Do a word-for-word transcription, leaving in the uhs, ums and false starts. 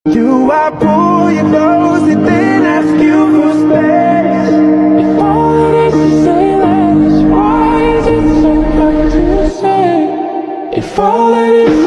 Do I pull you close and then ask you for space? If all it is to say less, why is it so hard to say? If all it is